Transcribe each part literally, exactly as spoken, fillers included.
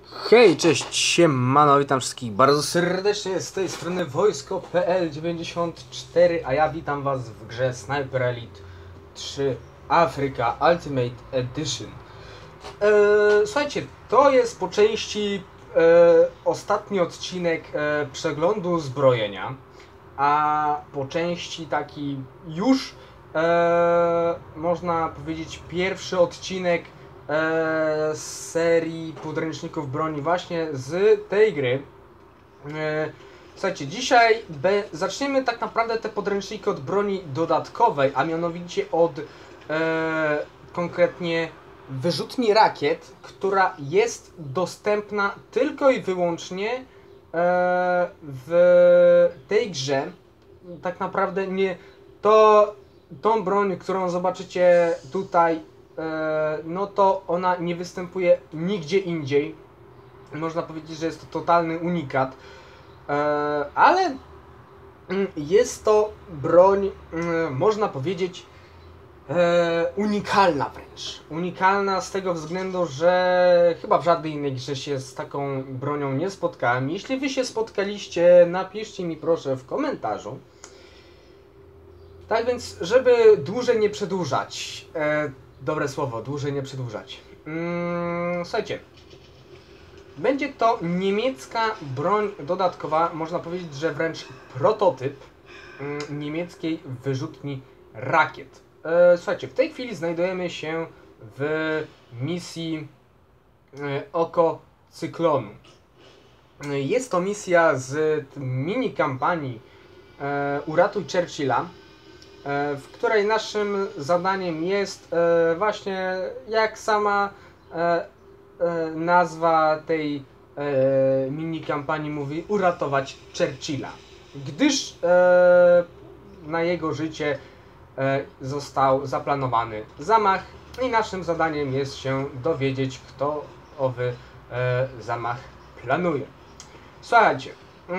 Hej, cześć, siemano, witam wszystkich bardzo serdecznie z tej strony Wojsko kropka pe el dziewięćdziesiąt cztery, a ja witam was w grze Sniper Elite trzy Africa Ultimate Edition. Eee, słuchajcie, to jest po części e, ostatni odcinek e, przeglądu zbrojenia, a po części taki już e, można powiedzieć pierwszy odcinek z serii podręczników broni właśnie z tej gry. Słuchajcie, dzisiaj be, zaczniemy tak naprawdę te podręczniki od broni dodatkowej, a mianowicie od e, konkretnie wyrzutni rakiet, która jest dostępna tylko i wyłącznie e, w tej grze. Tak naprawdę nie to tą broń, którą zobaczycie tutaj, no to ona nie występuje nigdzie indziej. Można powiedzieć, że jest to totalny unikat, ale jest to broń, można powiedzieć, unikalna wręcz. Unikalna z tego względu, że chyba w żadnej innej grze się z taką bronią nie spotkałem. Jeśli wy się spotkaliście, napiszcie mi proszę w komentarzu. Tak więc, żeby dłużej nie przedłużać, dobre słowo, dłużej nie przedłużać. Mm, słuchajcie, będzie to niemiecka broń dodatkowa, można powiedzieć, że wręcz prototyp mm, niemieckiej wyrzutni rakiet. E, słuchajcie, w tej chwili znajdujemy się w misji e, Oko Cyklonu. E, jest to misja z mini kampanii e, Uratuj Churchilla, w której naszym zadaniem jest e, właśnie, jak sama e, e, nazwa tej e, mini kampanii mówi, uratować Churchilla, gdyż e, na jego życie e, został zaplanowany zamach i naszym zadaniem jest się dowiedzieć, kto owy e, zamach planuje. Słuchajcie,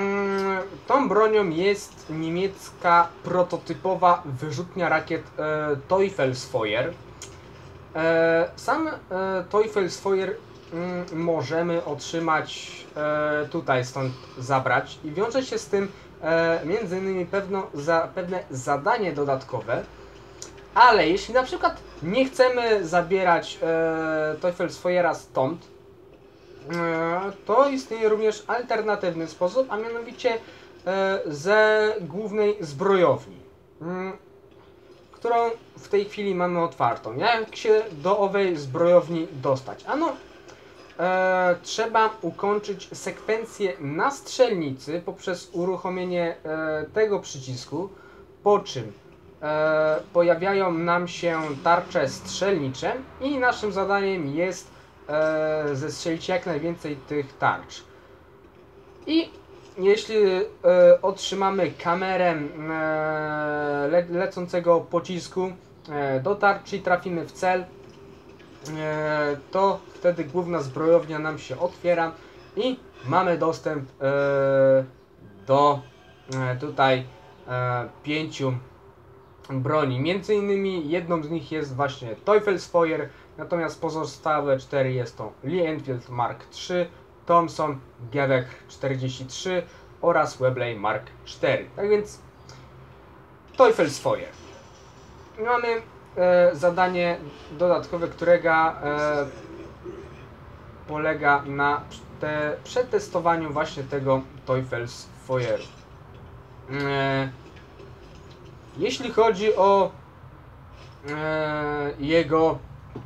tą bronią jest niemiecka prototypowa wyrzutnia rakiet e, Teufelsfeuer. E, sam e, Teufelsfeuer mm, możemy otrzymać e, tutaj, stąd zabrać, i wiąże się z tym e, między innymi pewno, za, pewne zadanie dodatkowe, ale jeśli na przykład nie chcemy zabierać e, Teufelsfeuera stąd, to istnieje również alternatywny sposób, a mianowicie e, ze głównej zbrojowni, m, którą w tej chwili mamy otwartą. Jak się do owej zbrojowni dostać? Ano, e, trzeba ukończyć sekwencję na strzelnicy poprzez uruchomienie e, tego przycisku, po czym e, pojawiają nam się tarcze strzelnicze i naszym zadaniem jest zestrzelić jak najwięcej tych tarcz. I jeśli e, otrzymamy kamerę e, le, lecącego pocisku e, do tarczy i trafimy w cel, e, to wtedy główna zbrojownia nam się otwiera i mamy dostęp e, do e, tutaj e, pięciu broni. Między innymi jedną z nich jest właśnie Teufelsfeuer, natomiast pozostałe cztery jest to Lee Enfield Mark trzy, Thompson Gewehr czterdzieści trzy oraz Webley Mark cztery. Tak więc Teufelsfeuer. Mamy e, zadanie dodatkowe, którego e, polega na te, przetestowaniu właśnie tego Teufelsfeueru. E, jeśli chodzi o e, jego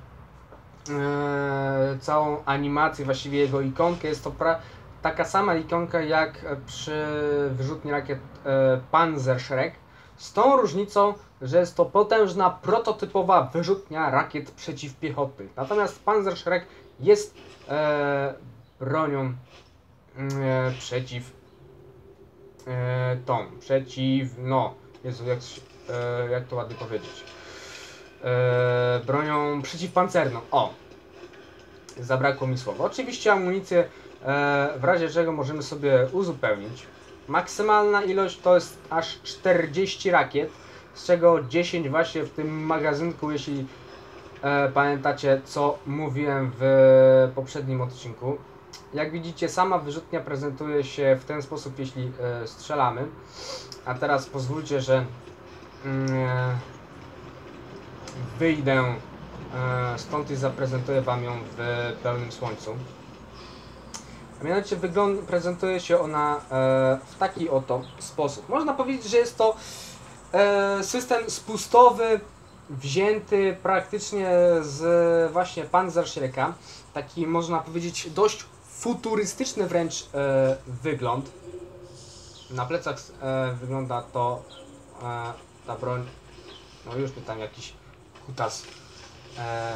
Yy, całą animację, właściwie jego ikonkę, jest to pra taka sama ikonka jak przy wyrzutni rakiet yy, Panzerschreck, z tą różnicą, że jest to potężna, prototypowa wyrzutnia rakiet przeciwpiechotnych. Natomiast Panzerschreck jest yy, bronią yy, przeciw yy, tą, przeciw, no, Jezu, jak, yy, jak to ładnie powiedzieć. Eee, bronią przeciwpancerną. O! Zabrakło mi słowa. Oczywiście amunicję e, w razie czego możemy sobie uzupełnić. Maksymalna ilość to jest aż czterdzieści rakiet, z czego dziesięć właśnie w tym magazynku, jeśli e, pamiętacie, co mówiłem w poprzednim odcinku. Jak widzicie, sama wyrzutnia prezentuje się w ten sposób, jeśli e, strzelamy. A teraz pozwólcie, że e, wyjdę e, stąd i zaprezentuję Wam ją w pełnym słońcu. A mianowicie wygląd prezentuje się ona e, w taki oto sposób. Można powiedzieć, że jest to e, system spustowy, wzięty praktycznie z właśnie Panzerschrecka. Taki, można powiedzieć, dość futurystyczny wręcz e, wygląd. Na plecach e, wygląda to e, ta broń. No już mi tam jakiś kutas e,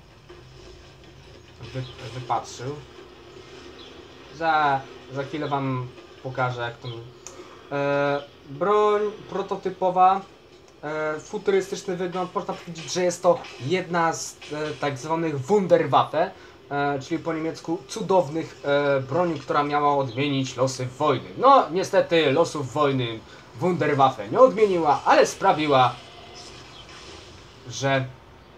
wy, wypatrzył. Za, za chwilę Wam pokażę, jak to... E, broń prototypowa, e, futurystyczny wygląd. Można powiedzieć, że jest to jedna z e, tak zwanych Wunderwaffe, e, czyli po niemiecku cudownych e, broni, która miała odmienić losy wojny. No, niestety losów wojny Wunderwaffe nie odmieniła, ale sprawiła, że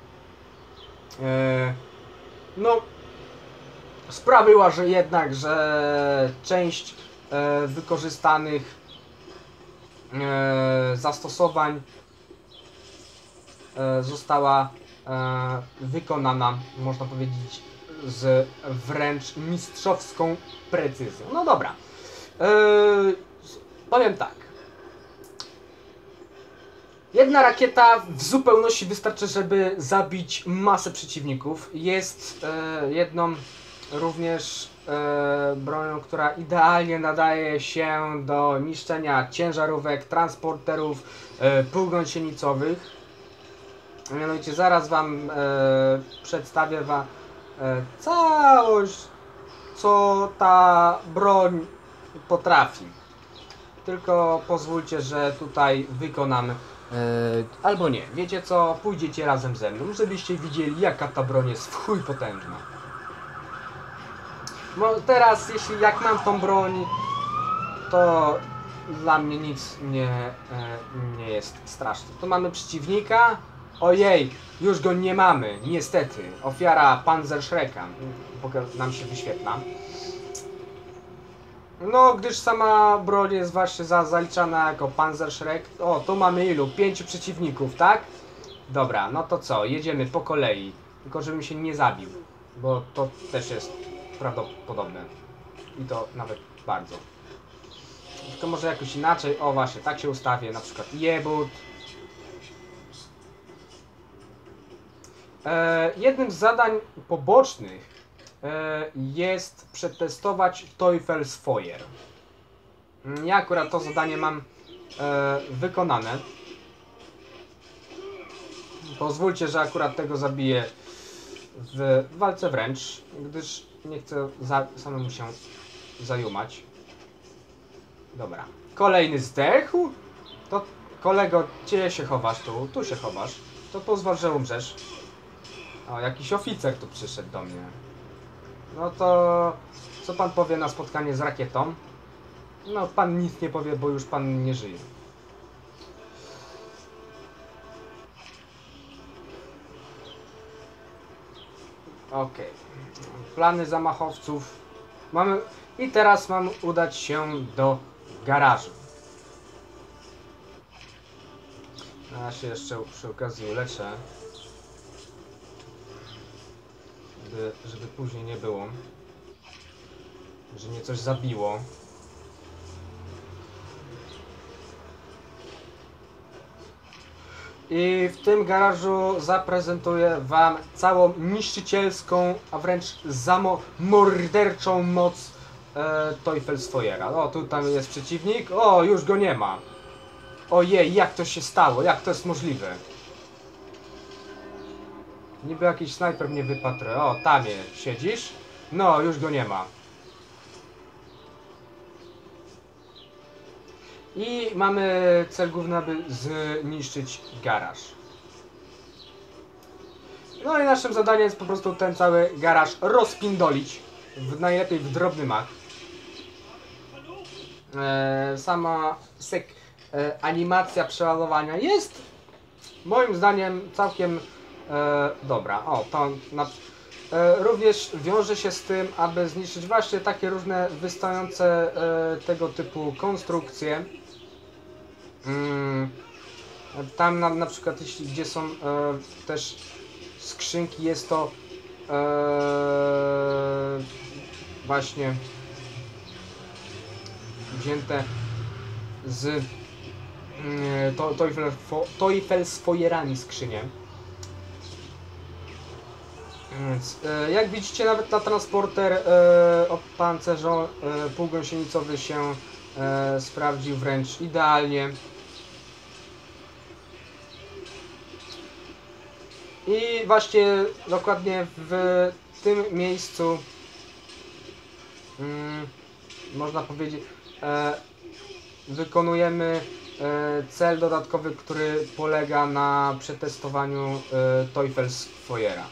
e, no sprawiła, że jednak, że część e, wykorzystanych e, zastosowań e, została e, wykonana, można powiedzieć, z wręcz mistrzowską precyzją. No dobra, e, powiem tak. Jedna rakieta w zupełności wystarczy, żeby zabić masę przeciwników. Jest e, jedną również e, bronią, która idealnie nadaje się do niszczenia ciężarówek, transporterów, e, półgąsienicowych. Mianowicie zaraz Wam e, przedstawię Wam e, całość, co ta broń potrafi. Tylko pozwólcie, że tutaj wykonam, e, albo nie, wiecie co, pójdziecie razem ze mną, żebyście widzieli, jaka ta broń jest w chuj potężna. No teraz, jeśli jak mam tą broń, to dla mnie nic nie, e, nie jest straszne. Tu mamy przeciwnika. Ojej, już go nie mamy, niestety. Ofiara Panzerschrecka nam się wyświetla. No, gdyż sama broń jest właśnie za, zaliczana jako Panzerschreck. O, tu mamy ilu? Pięciu przeciwników, tak? Dobra, no to co? Jedziemy po kolei. Tylko żebym się nie zabił, bo to też jest prawdopodobne. I to nawet bardzo. Tylko może jakoś inaczej. O właśnie, tak się ustawię. Na przykład jebut. E, jednym z zadań pobocznych e, jest przetestować Teufelsfeuer. Ja akurat to zadanie mam e, wykonane. Pozwólcie, że akurat tego zabiję w walce wręcz, gdyż nie chcę za, samemu się zajumać. Dobra. Kolejny zdechł? To kolego, gdzie się chowasz tu? Tu się chowasz. To pozwól, że umrzesz. O, jakiś oficer tu przyszedł do mnie. No to co pan powie na spotkanie z rakietą? No pan nic nie powie, bo już pan nie żyje. Okej. Okay. Plany zamachowców mamy. I teraz mam udać się do garażu. Ja się jeszcze przy okazji uleczę. Żeby, żeby później nie było, że mnie coś zabiło. I w tym garażu zaprezentuję Wam całą niszczycielską, a wręcz morderczą moc e, Teufelsfeuera. O, tu tam jest przeciwnik. O, już go nie ma. Ojej, jak to się stało? Jak to jest możliwe? Niby jakiś snajper mnie wypatruje. O, tam jest. Siedzisz? No, już go nie ma. I mamy cel główny, aby zniszczyć garaż. No i naszym zadaniem jest po prostu ten cały garaż rozpindolić. W, najlepiej w drobny mach. E, sama sek, e, animacja przeładowania jest moim zdaniem całkiem e, dobra. O, to na, e, również wiąże się z tym, aby zniszczyć właśnie takie różne wystające e, tego typu konstrukcje. Mm, tam na, na przykład jeśli gdzie są e, też skrzynki, jest to e, właśnie wzięte z e, to, Teufelsfeuerami skrzynie. Więc, e, jak widzicie, nawet na transporter e, opancerzą e, półgąsienicowy się e, sprawdził wręcz idealnie. I właśnie dokładnie w tym miejscu mm, można powiedzieć e, wykonujemy e, cel dodatkowy, który polega na przetestowaniu e, Teufelsfeuera.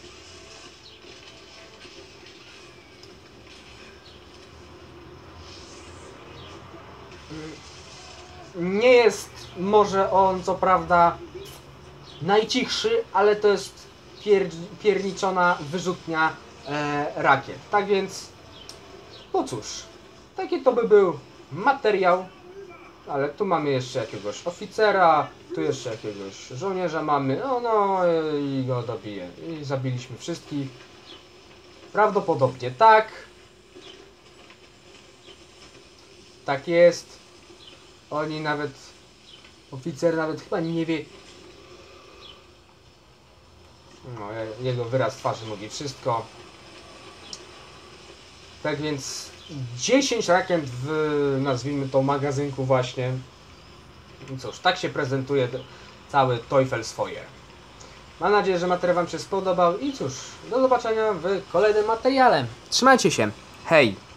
Nie jest może on co prawda najcichszy, ale to jest pier, pierniczona wyrzutnia e, rakiet. Tak więc, no cóż, taki to by był materiał, ale tu mamy jeszcze jakiegoś oficera, tu jeszcze jakiegoś żołnierza mamy, no no i go dobiję. I zabiliśmy wszystkich. Prawdopodobnie tak. Tak jest. Oni nawet, oficer nawet chyba nie wie. No, jego wyraz twarzy mówi wszystko. Tak więc dziesięć rakiet w, nazwijmy to, magazynku właśnie. I cóż, tak się prezentuje cały Teufelsfeuer. Mam nadzieję, że materiał Wam się spodobał i cóż, do zobaczenia w kolejnym materiale. Trzymajcie się, hej!